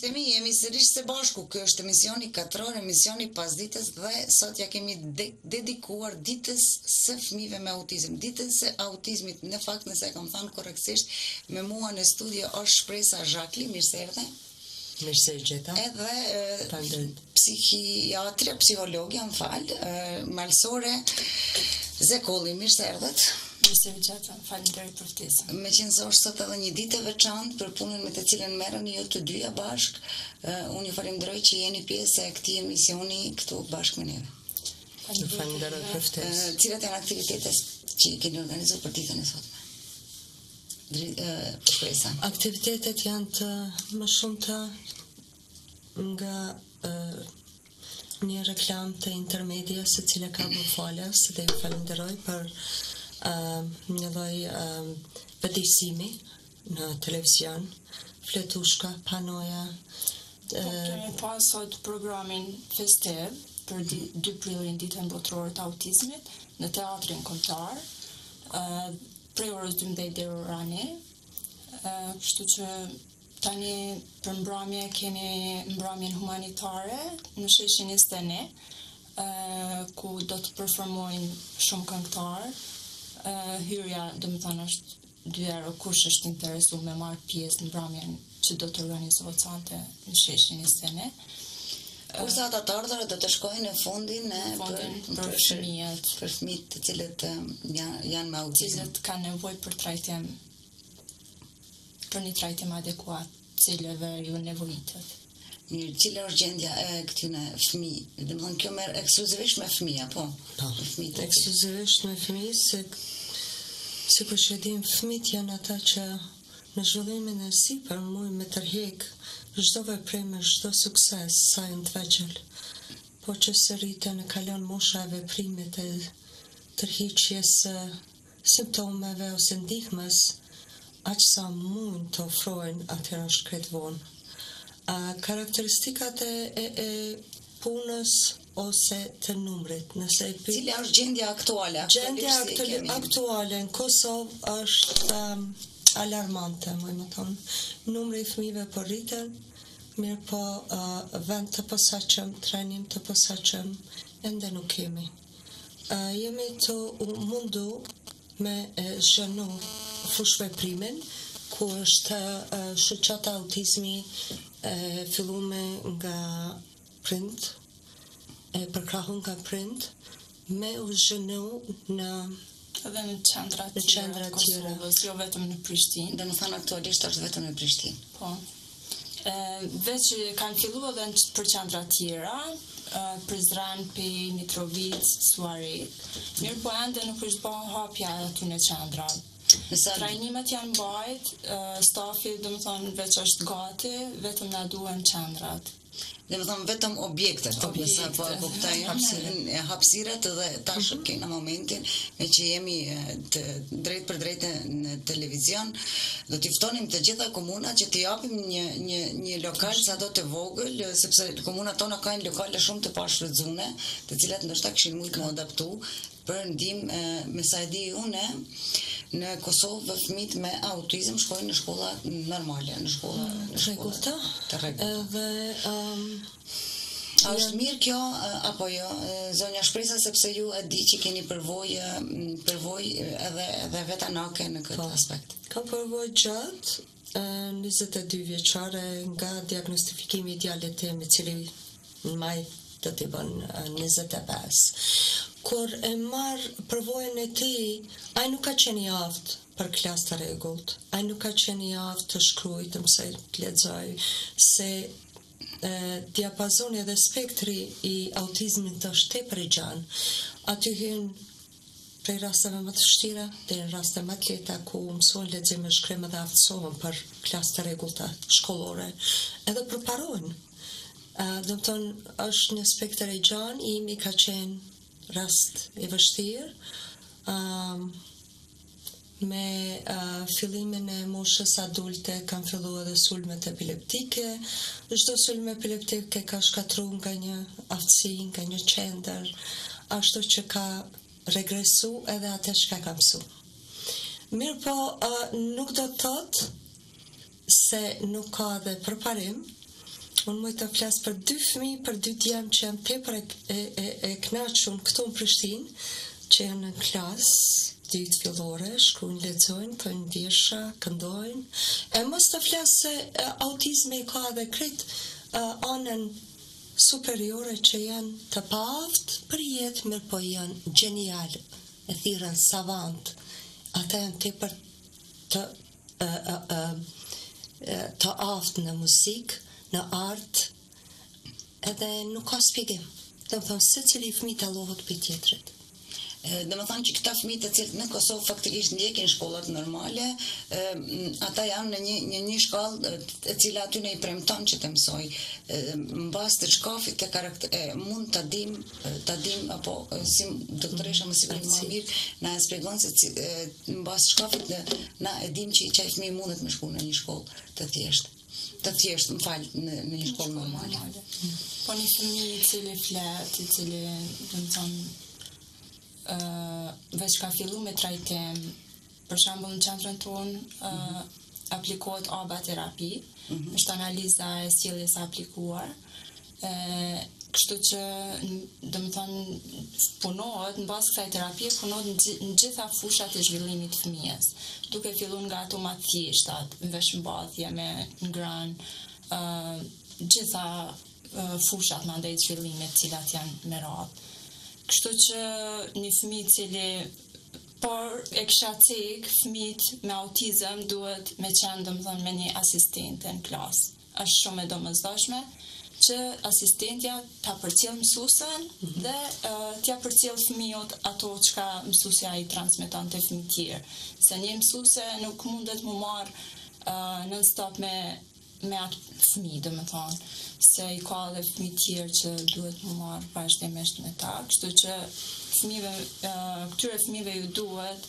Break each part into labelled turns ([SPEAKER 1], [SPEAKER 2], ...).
[SPEAKER 1] Miqtemi, jemi sërish së bashku. Ky është emisioni katror, emisioni pas ditës dhe sot ja kemi dedikuar ditës së fëmijëve me autizëm. Ditës së autizmit, në fakt nëse kam thënë korrektisht, me mua në studio është Shpresa Zhakli, mirë se erdhe.
[SPEAKER 2] Mirë se gjeta.
[SPEAKER 1] Edhe psihiatre, psihologja, më fal, malsore Zekolli, mirë se erdhet.
[SPEAKER 3] Mirë se gjeta, faleminderit për ftesën.
[SPEAKER 1] Me qenë se është sot edhe një ditë e veçantë për punën me të cilën merreni ju të dyja bashk, unë ju falenderoj që jeni pjesë e këtij emisioni këtu bashkë me neve.
[SPEAKER 2] Falenderoj për ftesë.
[SPEAKER 1] Cilat janë aktivitetet që i keni organizuar për ditën e sotme? Shpresa.
[SPEAKER 2] Aktivitetet janë të më shumta nga një reklam të Intermedias, e cila ka bërë falas, dhe ju falenderoj për një lloj përdisimi në televizion, fletushka, panoja.
[SPEAKER 3] Kemi pas sot programin festiv për 2 prillin, ditën botërore të autizmit, në teatrin kombëtar, prej orës 12 deri ora 1. Kështu që tani për mbrëmje kemi mbrëmjen humanitare në sheshin 21, ku do të performojnë shumë këngëtarë. Hyrja, domethënë, është 2 euro, kush është interesuar me marrë pjesë në mbrëmjen që do të organizohet sonte në sheshin 21.
[SPEAKER 1] Kurse ata të ardhurët do të shkojnë në fondin
[SPEAKER 3] për fëmijët,
[SPEAKER 1] për fëmijët të cilët janë me autizëm,
[SPEAKER 3] cilët kanë nevojë për trajtim, për një trajtim adekuat, cilëve ju nevojitet.
[SPEAKER 1] Mirë, cila është gjendja e këtyre fëmijë? Domethënë kjo merr ekskluzivisht me fëmijë, po?
[SPEAKER 2] Po, ekskluzivisht me fëmijë, se po shedim fëmijët janë ata që në zhvillimin e sipër mund me tërheq çdo veprim, çdo sukses sa janë të vegjël. Po që së rritën e kalon mosha e veprimit e tërhiqjes simptomeve ose ndihmës, aq sa mund të ofrojnë, atëherë është krejt vonë. Karakteristikat e punës ose të numrit, nëse
[SPEAKER 1] cila është gjendja aktuale?
[SPEAKER 2] Gjendja aktuale në Kosovë është alarmante, më thonë. Numri i fëmijëve po rritet, mirë po vend të posaçëm, trajnim të posaçëm ende nuk kemi. Jemi të mundu me zhënu fushveprimin, ku është shoqata autizmi fillume nga prind, përkrahun nga prind, me u zhënu në
[SPEAKER 3] edhe në qendra tjera Kosovës, jo vetëm në Prishtinë.
[SPEAKER 1] Domethënë aktualisht është vetëm në Prishtinë.
[SPEAKER 3] Po. Veç kanë filluar edhe për qendra tjera, Prizren, Mitrovic, Suarik. Mirë po ende nuk është bërë hapja aty në qendra. Trajnimet janë mbajt, stafi domethënë veç është gati, vetëm na duhen qendrat.
[SPEAKER 1] Domethënë vetëm objektet, nëse po kuptoj hapësirat dhe tash kena momentin me që jemi drejt për drejt në televizion, do t'i ftonim të gjitha komunat që t'i japim një lokal sado të vogël, sepse komunat tona kanë lokale shumë të pashfrytzuara, të cilat ndoshta kishin mujt më adaptu për ndihmë, me sa e di unë, në Kosovë fëmijët me autizëm shkojnë në shkolla normale, në shkolla të rregullt. A është mirë kjo apo jo, zonja Shpresa, sepse ju e di që keni përvojë edhe vetanake në këtë aspekt?
[SPEAKER 2] Ka përvojë gjatë, 22 vjeçare nga diagnostifikimi i djalit tim, i cili në maj do t'i bën 25. Kur e marr përvojën e tij, ai nuk ka qenë i aftë për klasë të rregullt. Ai nuk ka qenë i aftë të shkruaj, të mësoj, të lexoj, se diapazoni dhe spektri i autizmit është tepër i gjanë. Aty hyn prej rasteve më të vështira deri në raste më të lehta ku mësojnë lexim e shkrim dhe aftësohen për klasë të rregullta shkollore, edhe përparojnë. Do të thonë është një spektër i gjanë, imi ka qenë rast i vështirë, me fillimin e moshës adulte kanë filluar edhe sulmet epileptike. Çdo sulm epileptik ka shkatruar nga një aftësi, nga një qendër, ashtu që ka regresu edhe atë që ka mësu. Mirë po, nuk do të thotë se nuk ka dhe përparim, Unë më të flasë për 2 fëmijë, për 2 djemë që janë tepër e knaqshun këtu në Prishtinë, që janë në klasë, 2 fillore, shkruajnë, lexojnë, thonë ndjesha, këndojnë. E mos të flasë se autizmi ka edhe krejt anën superiore që janë të paaft për jetë, mirë po janë genial, e thirrën savant. Ata janë tepër të aftë në muzikë, në art, edhe nuk ka shpjegim. Do të thonë secili fëmijë tallohet për tjetrit.
[SPEAKER 1] Dhe më thanë që këta fëmijë të cilët në Kosovë faktikisht ndjekin shkollat normale, ata janë në një shkallë e cila aty ne i premton që të mësoj. Mbas të shkafit të mund ta dim apo si doktoresha më sigurisht më mirë na e shpjegon se mbas shkafit na e dim që çaj fëmijë mundet me shku në një shkollë të thjeshtë, më fal, në një shkollë normale.
[SPEAKER 3] Po një fëmijë i cili flet, i cili do të thonë veç ka fillu me trajtim, për shembull në qendrën tonë aplikohet ABA terapi, është analiza e sjelljes së aplikuar, kështu që do të thonë punohet në bazë kësaj terapie, punohet në gjitha fushat e zhvillimit të fëmijës, duke filluar nga ato më të thjeshta, veshmbathje me ngran, gjitha fushat mandej të zhvillimit, të cilat janë me radhë. Kështu që një fëmijë cili, por e kisha cek, fëmijët me autizëm duhet me qenë domethënë me një asistente në klasë. Është shumë e domosdoshme që asistentja ta përcjell mësuesen dhe t'ia përcjell fëmijët ato çka mësuesja i transmeton te fëmijët tjerë. Se një mësuese nuk mundet më marr non stop me atë fëmijë, domethënë, se i ka edhe fëmijë tjerë që duhet më marrë vazhdimisht me ta, kështu që këtyre fëmijëve ju duhet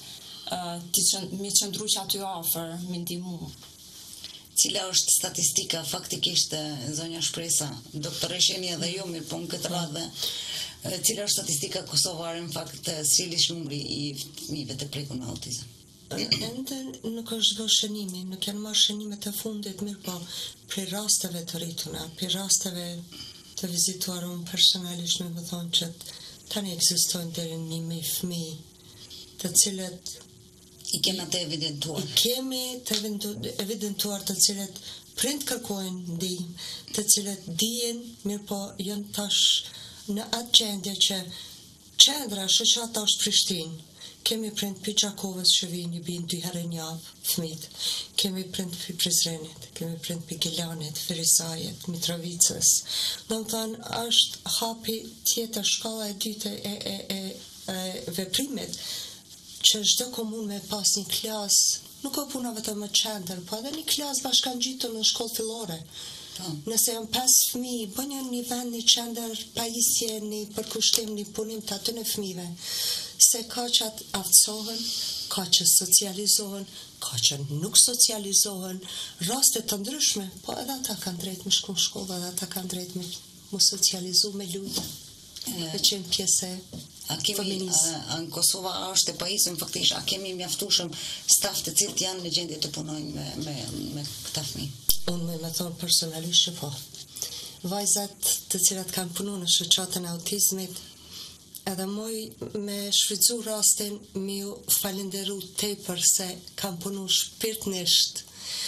[SPEAKER 3] mi qëndru që aty afër, mi ndihmu.
[SPEAKER 1] Cila është statistika faktikisht, zonja Shpresa, doktoresheni edhe ju mirë po në këtë radhë, cila është statistika kosovare në fakt sjelljes numri i fëmijëve të prekur me autizëm?
[SPEAKER 2] Ende nuk është bërë shënimi, nuk janë marrë shënimet e fundit, mirë po prej rasteve të rrituna, prej rasteve të vizituar unë personalisht me më thonë që tani ekzistojnë deri 1.000 fëmijë, të cilët
[SPEAKER 1] i kemi të evidentuar.
[SPEAKER 2] I kemi të evidentuar, të cilët prind kërkojnë ndihmë, të cilët dijen, mirë po janë tash në atë gjendje që qendra shoqata është Prishtinë. Kemi prind për Gjakovës që vinë i binë 2 herë në javë fëmijët. Kemi prind për Prizrenit, kemi prind për Gilanit, Ferisajet, Mitrovicës. Do të thënë, është hapi tjetër, shkalla e dytë e veprimit, që çdo komunë me pas një klasë, nuk ka puna vetëm në qendër, po edhe një klasë bashkangjitur në shkollë fillore. Nëse janë 5 fëmijë, bënë një vend, një qendër, pajisje, një përkushtim, një punim të aty në fëmijëve. Se ka që aftësohen, ka që socializohen, ka që nuk socializohen, rastet të ndryshme, po edhe ata kanë drejt me shku në shkollë, edhe ata kanë drejt me mu socializu me lujtë, me qenë pjesë feministë.
[SPEAKER 1] Në Kosova është e pajisëm, faktikisht, a kemi mjaftueshëm staf të cilët janë në gjendje të punojnë me këta fëmijë?
[SPEAKER 2] Unë me thonë personalisht që po. Vajzat të cilat kanë punu në shoqatën e autizmit, edhe moj me shfrytzu rastin mi ju falenderu tepër se kam punu shpirtnisht.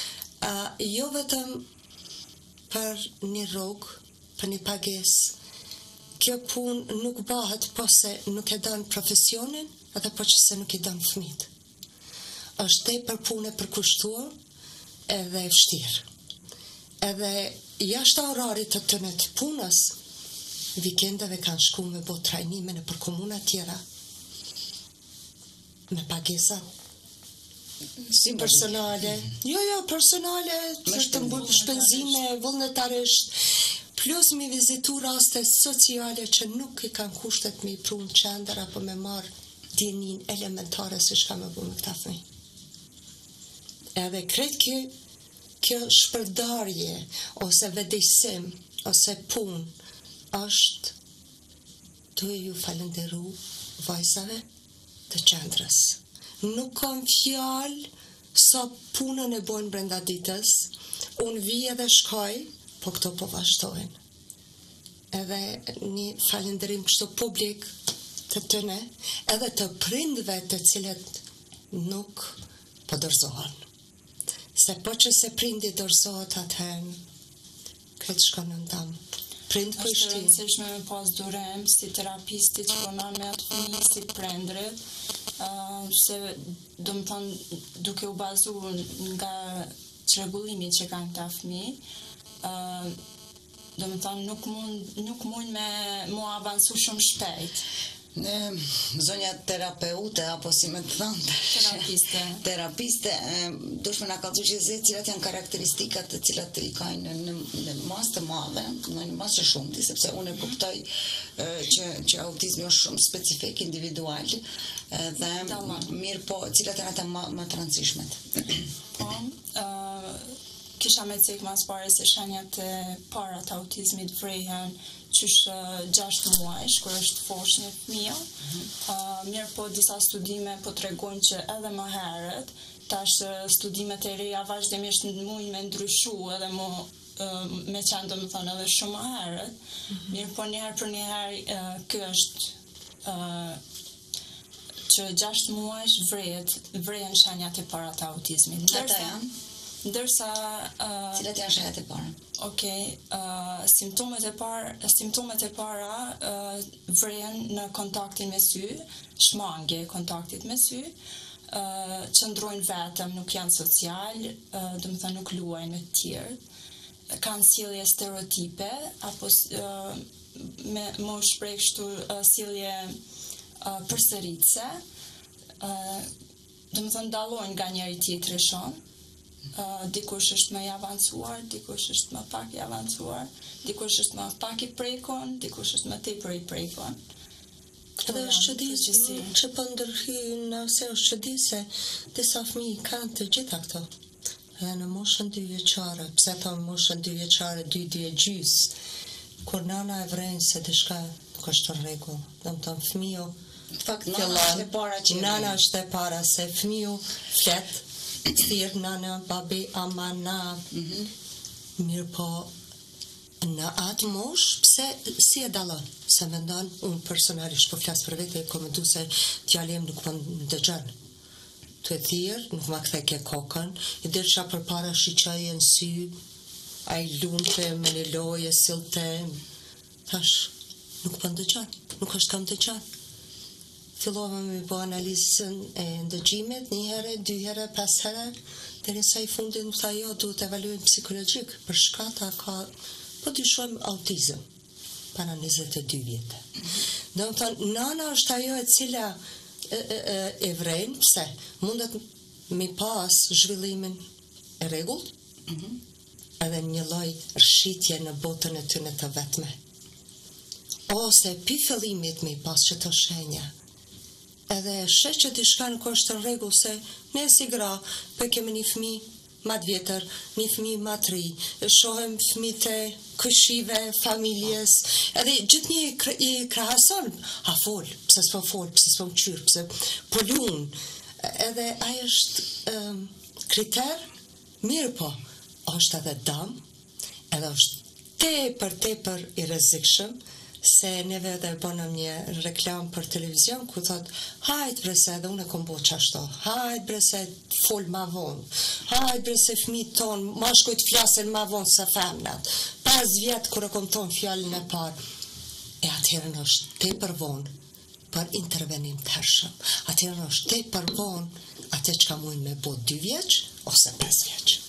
[SPEAKER 2] Jo vetëm për një rrogë, për një pages. Kjo pun nuk bëhet po se nuk e dan profesionin, edhe po që se nuk i dan fëmijët. Është tepër punë e përkushtuar edhe e vështirë. Edhe jashtë orarit të tënet punës, vikendeve kanë shku me bo trajnime në për komuna tjera, me pagesa personale, personale, të mbërë shpenzime vullnetarisht, plus mi vizitu raste sociale që nuk i kanë kushtet me i pru në qendër apo me marë djenin elementare se shka me bu me këta fëmijë. Edhe kretë kjo shpërdarje, ose vëdësim, ose pun, është të ju falenderu vajzave të qendrës. Nuk kam fjalë sa punën e bojnë brenda ditës, unë vijë dhe shkoj, po këto po vazhdojnë. Edhe një falënderim kështu publik të tëne, edhe të prindve të cilët nuk po dorëzohen. Se po që se prindi dorëzohet atëherë, këtë shkon në ndamë. Prind për
[SPEAKER 3] Është rëndësishme me pas durem si terapisti që punon me atë fëmijë si prindrit, se do më thonë duke u bazu nga çrregullimi që kanë këta fëmijë, do më thonë nuk mund me mu avancu shumë shpejt.
[SPEAKER 1] Zonja terapeute, apo si me të thënë terapiste, dushme nga kalëzu që zi cilat janë karakteristikat të cilat i kajnë në mas të madhe, në një mas të shumëti, sepse unë e kuptoj që autizmi është shumë specifik, individual, dhe mirë po, cilat janë ata më të rëndësishmet.
[SPEAKER 3] Po, kisha me cek mas pare se shenjat e para të autizmit vrehen qysh 6 muajsh, kur është fosh një fëmijë. Mirë po, disa studime po tregojnë që edhe më herët, tash studimet e reja vazhdimisht mujnë me ndryshu edhe me qenë do më thonë edhe shumë më herët. Mirë po, njëherë për njëherë, kjo është që 6 muajsh vrehen shenjat e para të autizmit.
[SPEAKER 1] Ata janë?
[SPEAKER 3] Ndërsa
[SPEAKER 1] cilat janë shenjat e para?
[SPEAKER 3] Okej, simptomet e para vrehen në kontaktin me sy, shmangje kontaktit me sy, qëndrojnë vetëm, nuk janë social, do të thënë nuk luajnë me të tjerë, kanë sjellje stereotipe apo më shpreh kështu sjellje përsëritse, do të thënë dallojnë nga njëri tjetri shumë. Dikush është më i avancuar, dikush është më pak i avancuar, dikush është më pak i prekon, dikush është më tepër i prekon.
[SPEAKER 2] Edhe është çudi që po ndërhyjnë ose është çudi se disa fëmijë kanë të gjitha këto. Edhe në moshën 2 vjeçare, pse thonë moshën 2 vjeçare, 2 e gjys, kur nana e vren se diçka nuk është në rregull. Domethënë fëmiu nana është e para se fëmiu flet thirr nana, babi, ama, na. Mirë po, në atë mosh, pse si e dallon? Se mendon, unë personalisht po flas për vete, ko me du se t'jalem nuk më ndëgjon. Të e thirr, nuk ma kthe ke kokën, i dirë qa për para shiqaj e në sy, a i lunte me një loje, silte, thash, nuk po ndëgjon, nuk është kam ndëgjon. Fillova me bo analizën e ndëgjimit, 1 herë, 2 herë, 5 herë, derisa i fundit më tha jo, duhet evaluim psikologjik, për shkata ka, po dyshojmë autizëm, para 22 vjetë. Do më thonë, nana është ajo e cila e vrejnë, pse? Mundet mi pas zhvillimin e rregullt, edhe një lloj rshitje në botën e tyre të vetme. Ose pi fillimit mi pas që të shenja, edhe sheh që diçka nuk është në rregull, se ne si gra, po kemi një fëmijë më të vjetër, një fëmijë më të ri, shohim fëmijët e këshive, familjes, edhe gjithnjë i krahason, a fol, pse s'po fol, pse s'po qyr, pse po lun. Edhe ai është kriter, mirë po, është edhe dëm, edhe është tepër i rrezikshëm, se neve edhe bënëm një reklam për televizion ku thot, hajt bre se edhe unë e kom bo qashto, hajt bre se fol ma vonë, hajt bre se fëmijët tonë, mashkujt flasin ma vonë se femnat, 5 vjetë kër e kom tonë fjallin e parë, e atëherën është tepër vonë për intervenim të hershëm, atëherën është tepër vonë atë që ka mujnë me bo 2 vjeç ose 5 vjeç.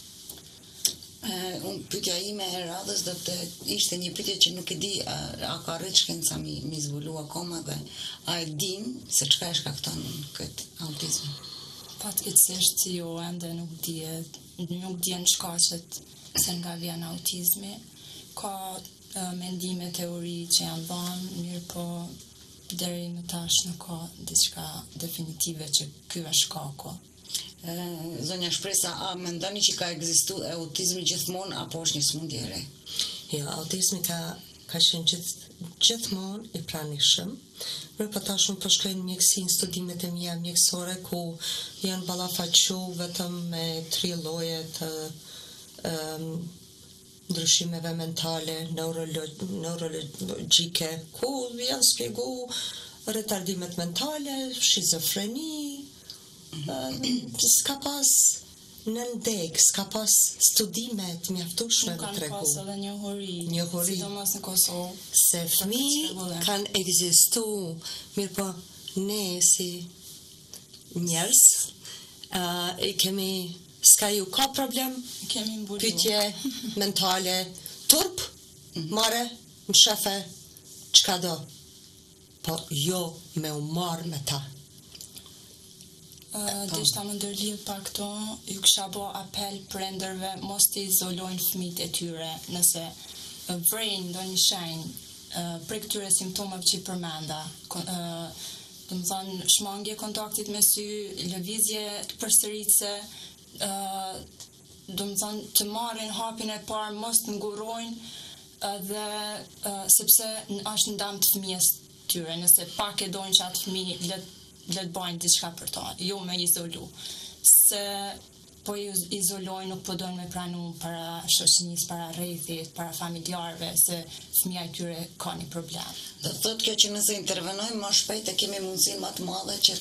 [SPEAKER 1] Pyetja ime e radhës do të ishte një pyetje që nuk e di a ka rrit shkenca mi zbulu akoma dhe a e din se çka e shkakton këtë autizëm.
[SPEAKER 3] Fatkeqësisht jo, ende nuk dihen shkaqet se nga vjen autizmi. Ka mendime, teori që janë dhënë, mirë po deri më tash nuk ka diçka definitive që ky është shkaku.
[SPEAKER 1] Zonja Shpresa, a mendoni që ka ekzistu autizmi gjithmonë apo është një smundje e re?
[SPEAKER 2] Jo, autizmi ka qenë gjithmonë i pranishëm. Mirë po tash unë po shkoj në mjeksi në studimet e mia mjekësore ku janë ballafaqu vetëm me 3 lloje të ndryshimeve mentale, neurologjike, ku janë spjegu retardimet mentale, shizofreni, s'ka pas në ndeg, s'ka pas studimet mjaftueshme të tregu.
[SPEAKER 3] Nuk kanë pas edhe
[SPEAKER 2] njohuri,
[SPEAKER 3] sidomos në Kosovë.
[SPEAKER 2] Se fëmijë kanë ekzistu, mirë po ne si njerëz kemi s'ka ju ka problem,
[SPEAKER 3] kemi mbulu.
[SPEAKER 2] Pyetje mentale, turp, mare, më shefe, çka do. Po jo me u marrë me ta.
[SPEAKER 3] Dishta më ndërlidh pa këto, ju kisha bo apel prindërve mos të izolojnë fëmijët e tyre nëse vrejnë ndonjë shenjë për këtyre simptomeve që i përmenda. Do të thonë shmangje kontaktit me sy, lëvizje të përsëritse, do të thonë të marrin hapin e parë, mos të ngurojnë dhe sepse është ndam të fëmijës tyre, nëse pak e dojnë që atë fëmijë le të bajnë diçka për ta, jo me izolu. Se po ju izolojnë, nuk po dojnë me pranu para shoqënisë, para rrethit, para familjarëve, se fëmija e tyre ka një problem.
[SPEAKER 1] Do thotë kjo që nëse intervenojmë më shpejt e kemi mundësinë më të madhe që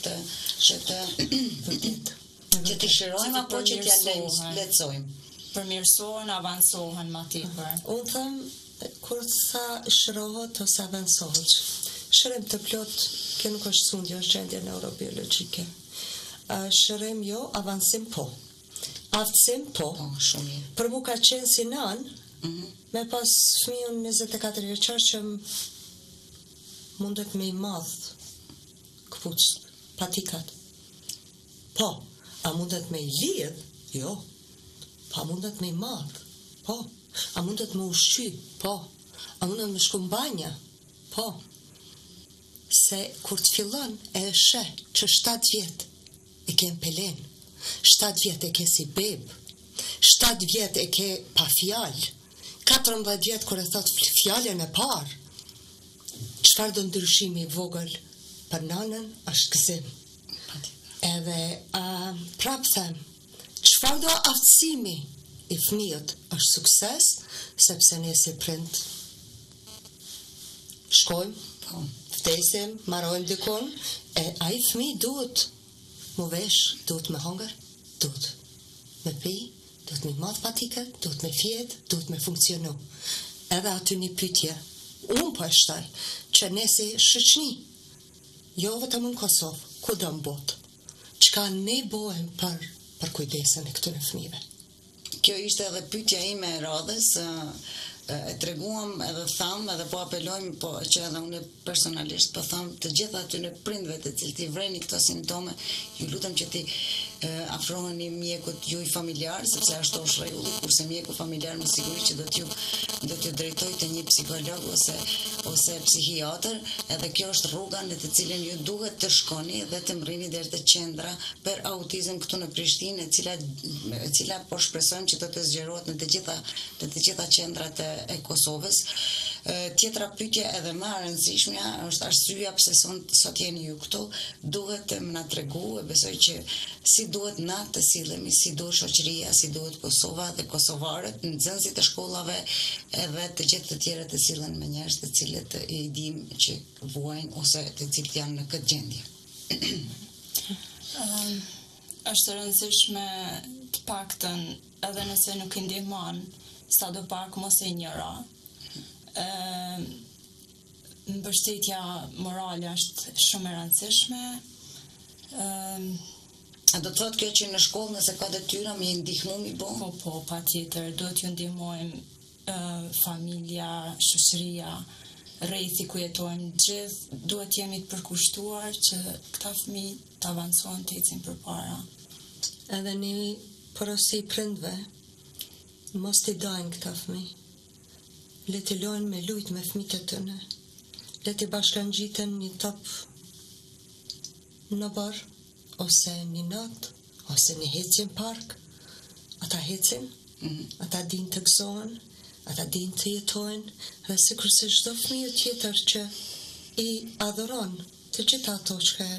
[SPEAKER 1] të shirojmë apo që t'ja lehtësojmë.
[SPEAKER 3] Përmirësohen, avansohen më tepër.
[SPEAKER 2] Unë them, kur tha shrohet ose avansohet, shërim të plot, kjo nuk është sundje, është gjendje neurobiologjike. Shërim jo, avansim po. Aftësim po. Për mu ka qenë si nan, me pas fëmijën 24 vjeçar që mundet me i madh këpucët, patikat. Po, a mundet me i lidh? Jo. Pa mundet me i madh? Po. A mundet me ushqy? Po. A mundet me shku mbanja? Po. Se kur të fillon e shë që 7 vjet e ke në pelen, 7 vjet e ke si beb, 7 vjet e ke pa fjallë, 14 vjet kur e thot fjallën e parë, qëfar do ndryshimi vogël për nanën është gëzim. Edhe prap them, qëfar do aftësimi i fëmijët është sukses, sepse ne si prind shkojmë, vdesim, marojmë dikon, e ai fëmij duhet mu vesh, duhet me hongër, duhet me pi, duhet me madh patike, duhet me fjet, duhet me funksionu. Edhe aty një pyetje, unë po e shtoj, që ne si shoqëni, jo vetëm në Kosovë, kudo në botë, çka ne bëhem për kujdesën e këtyre fëmijëve.
[SPEAKER 1] Kjo ishte edhe pyetja ime e radhës, e treguam edhe tham edhe po apelojmë, po që edhe unë personalisht po tham të gjitha atyre prindve të cilët i vreni këto simptome, ju lutem që ti afroheni mjekut juaj familjar, sepse ashtu është rregulli, kurse mjeku familjar me siguri që do t'ju drejtojë te një psikolog ose psikiatër, edhe kjo është rruga në të cilën ju duhet të shkoni dhe të mrrini deri te qendra për autizëm këtu në Prishtinë, e cila po shpresojmë që do të zgjerohet në të gjitha qendrat e Kosovës. Tjetra pyetje edhe më e rëndësishme është arsyeja pse sot jeni ju këtu, duhet të më na tregu, e besoj që si duhet na të sillemi, si duhet shoqëria, si duhet Kosova dhe kosovarët, nxënësit e shkollave edhe të gjithë të tjerët të sillen me njerëz të cilët i dim që vuajnë ose të cilët janë në këtë gjendje.
[SPEAKER 3] Është rëndësishme të paktën edhe nëse nuk i ndihmon, sa do pak mos e njëra. Mbështetja morale është shumë e rëndësishme.
[SPEAKER 1] A do të thotë kjo që në shkollë nëse ka detyra me ndihmu mi bo?
[SPEAKER 3] Po, patjetër, duhet ju ndihmojmë familja, shoqëria, rrethi ku jetojmë gjithë, duhet jemi të përkushtuar që këta fëmijë të avancojnë, të ecin përpara.
[SPEAKER 2] Edhe një porosi prindve, mos t'i dajnë këta fëmijë. Le t'i lojnë me lujt me fëmijët e tyre. Le t'i bashkangjiten një top në bar, ose një natë, ose një hecje në park. Ata hecin, ata din të gëzohen, ata din të jetojnë, dhe sikur se çdo fëmijë tjetër që i adhuron të gjitha ato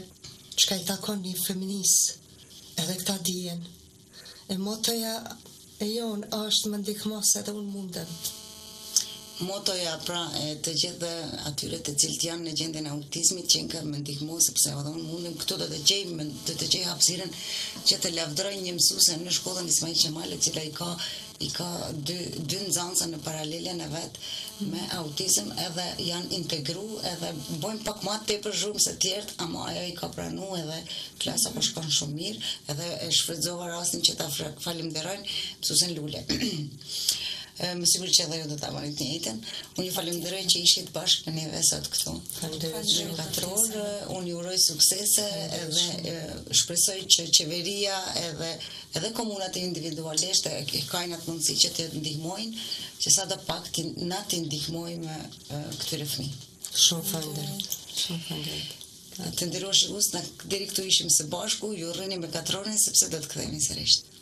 [SPEAKER 2] çka i takon një feminisë, edhe këta dijen. E motoja e jonë është më ndihmos edhe unë mundem.
[SPEAKER 1] Motoja pra të gjithë atyre të cilët janë në gjendjen e autizmit që nga më ndihmo sepse edhe unë mundem këtu do të gjej hapësirën që të lavdëroj një mësuese në shkollën Ismail Qemali e cila i ka dy nxënësa në paralelen e vet me autizëm edhe janë integru edhe bojnë pak më tepër zhurmë se tjerët, ama ajo i ka pranu edhe klasa po shkon shumë mirë edhe e shfrytëzova rastin që ta falenderoj mësuesen Lule. Më sigur që edhe ju do ta marrni të njëjtën. Unë ju falenderoj që ishit bashkë me neve sot këtu.
[SPEAKER 2] Faleminderit.
[SPEAKER 1] Katror, unë ju uroj suksese edhe shpresoj që qeveria edhe komunat individualisht e kanë atë mundësi që të ndihmojnë, që sa do pak na të ndihmojmë këtyre fëmijë.
[SPEAKER 2] Shumë faleminderit.
[SPEAKER 1] Të nderuar shikues, deri këtu ishim së bashku, ju urreni me Katrorin sepse do të kthehemi sërish.